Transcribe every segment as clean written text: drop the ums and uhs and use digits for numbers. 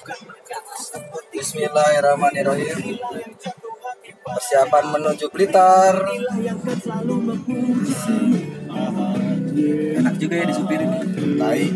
Bismillahirrahmanirrahim. Persiapan menuju Blitar. Enak juga ya disupirin. Baik.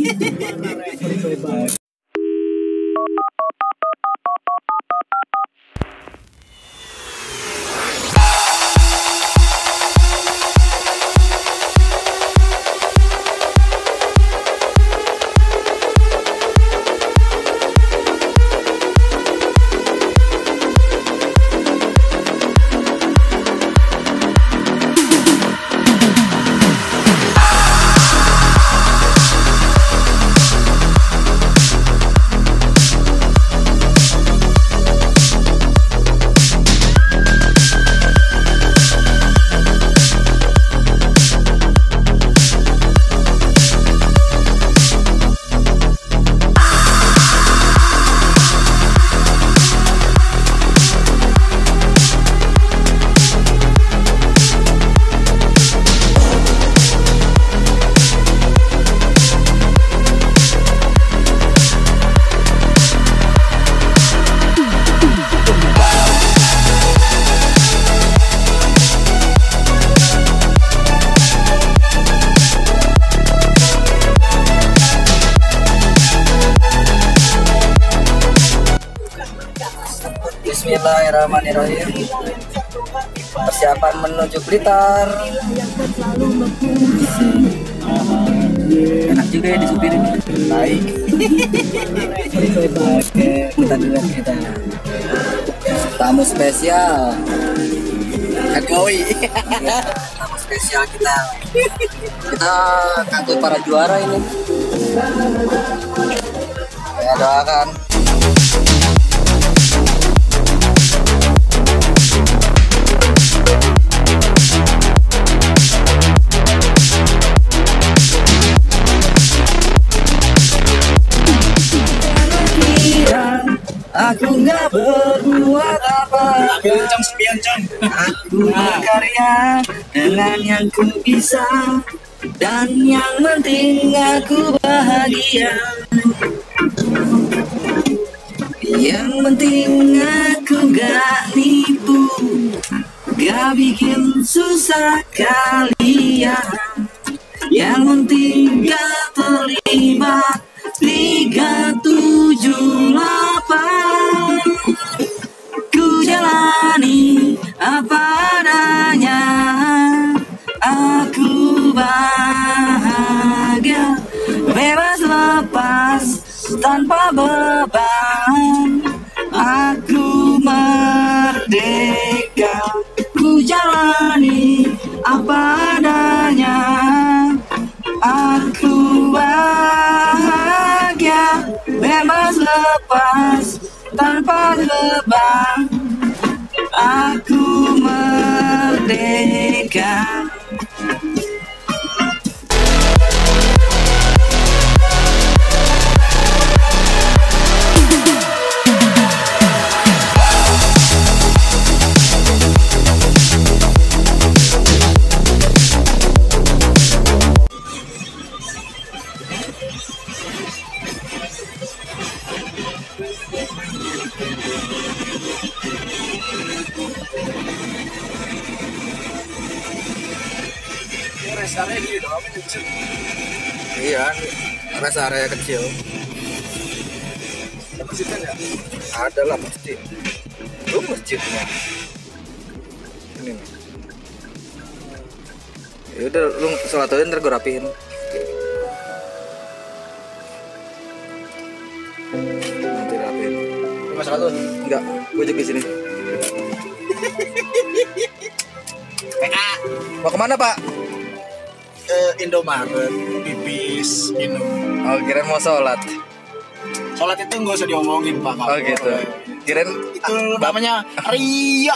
Bismillahirrahmanirrahim. Persiapan menuju Blitar. Enak juga ya disupirin. Baik. Oke, kita duluan kita. Tamu spesial. Kagoi. Tamu spesial kita. Kita kantor para juara ini. Ya doakan. Aku nggak berbuat apa, aku berkarya dengan yang ku bisa, dan yang penting aku bahagia. Yang penting aku gak nipu, gak bikin susah kalian. Yang penting gak terlibat Liga 78. Ku jalani apa adanya, aku bahagia, bebas lepas tanpa beban. Aku merdeka, ku jalani apa adanya, aku bahagia, bebas lepas tanpa beban. Aku merdeka. Rest area gini doang ini bisa. Iya, rest area kecil. Masjid kan ya? Ada lah pasti. Lu masjidnya. Ini nih. Ya udah, lu sholat aja ntar gue rapihin. Nanti rapihin. Mas Ratu? Enggak, gue juga di sini. PA. Mau kemana Pak? Ke Indomaret, pipis, minum. Oh, kirain mau sholat. Sholat itu nggak usah diomongin Pak. Oh gitu. Kirain itu namanya Raya.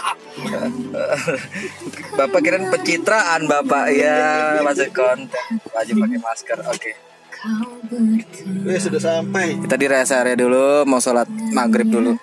Bapak kirain pencitraan Bapak ya, masuk kontak. Wajib pakai masker. Oke. Sudah sampai. Kita di rest area dulu, mau sholat maghrib dulu.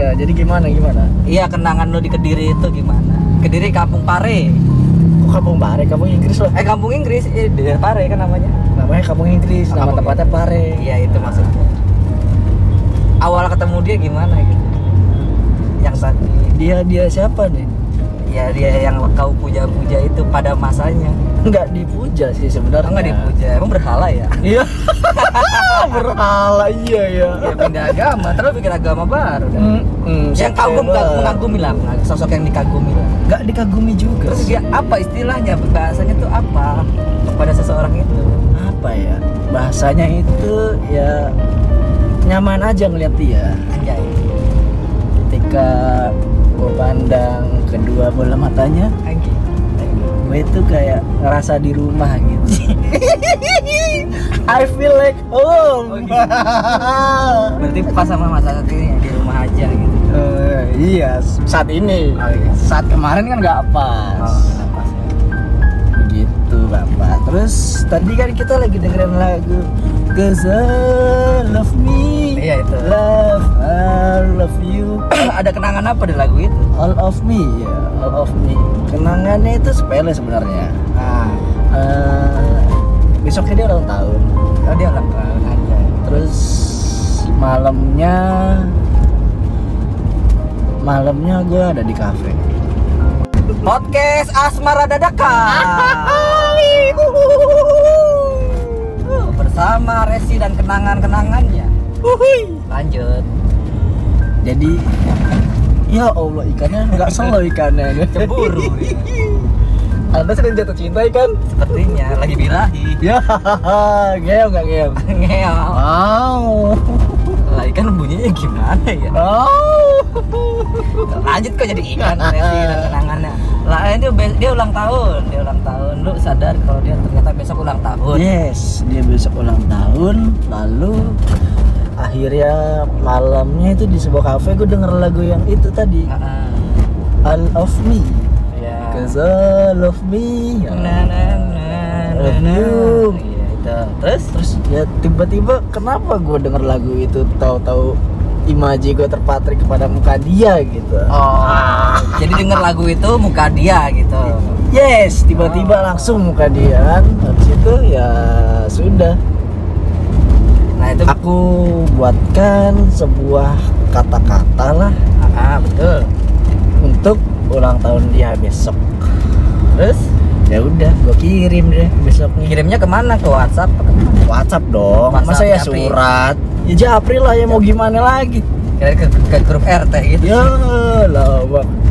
Iya, jadi gimana? Iya, kenangan lu di Kediri itu gimana? Kediri Kampung Pare. Kok Kampung Pare? Kampung Inggris loh. Kampung Inggris, daerah Pare kan namanya. Namanya Kampung Inggris, nama Kampung tempatnya Pare. Iya, itu maksudnya. Awal ketemu dia gimana gitu? Yang tadi Dia siapa nih? ya dia yang kau puja-puja itu pada masanya. Enggak dipuja sih sebenarnya. Enggak dipuja, emang berhala ya? Iya. Berhala iya ya. Ya pindah agama, terus bikin agama baru dah. Yang mengagumi lah, sosok yang dikagumi lah. Enggak dikagumi juga. Terus dia apa istilahnya, bahasanya tuh apa kepada seseorang itu? Apa ya? Bahasanya itu ya nyaman aja ngeliat dia. Anjay. Ketika gue pandang kedua bola matanya, Anjay. gue itu kayak ngerasa di rumah gitu. I feel like home. Oh, gitu. Berarti pas sama masa ini di rumah aja gitu. Iya, saat ini. Oh, iya. Saat kemarin kan nggak pas. Nggak pas. Begitu Bapak. Terus tadi kan kita lagi dengerin lagu 'Cause I love me. Iya itu. I love you. Ada kenangan apa di lagu itu? All of me ya, all of me. Kenangannya itu sepele sebenarnya. Besoknya dia ulang tahun. Oh, dia ulang tahun aja. Terus malamnya gue ada di kafe. Podcast Asmara Dadakan. Bersama Resi dan kenangan-kenangannya. Lanjut. Jadi ya Allah, ikannya nggak slow ikannya. Cemburu dia. Anda sedang jatuh cinta ikan? Sepertinya lagi birahi. Ya, ngeong nggak ngeong? Ngeong. Wow. Lah ikan bunyinya gimana ya? Oh. Lanjut kok jadi ikan Resi dan kenangannya. Lah dia ulang tahun. Lu sadar kalau dia ternyata besok ulang tahun? Yes, dia besok ulang tahun. Lalu akhirnya malamnya itu di sebuah kafe gue denger lagu yang itu tadi. All of me. Iya. Cause all of me. Love you. Iya itu. Terus Ya tiba-tiba kenapa gue denger lagu itu tahu-tahu imaji gue terpatrik kepada muka dia gitu. Jadi denger lagu itu muka dia gitu. Yes, tiba-tiba langsung muka dia kan. Habis itu ya sudah. Nah itu Aku buatkan sebuah kata-kata lah betul. untuk ulang tahun dia besok. Terus Ya udah, gue kirim deh besoknya. kirimnya kemana? Ke WhatsApp? WhatsApp dong. WhatsApp, Masa ya Japri. surat? Ya Japri lah, ya mau gimana lagi? Ke grup RT gitu. Ya lah, Bang.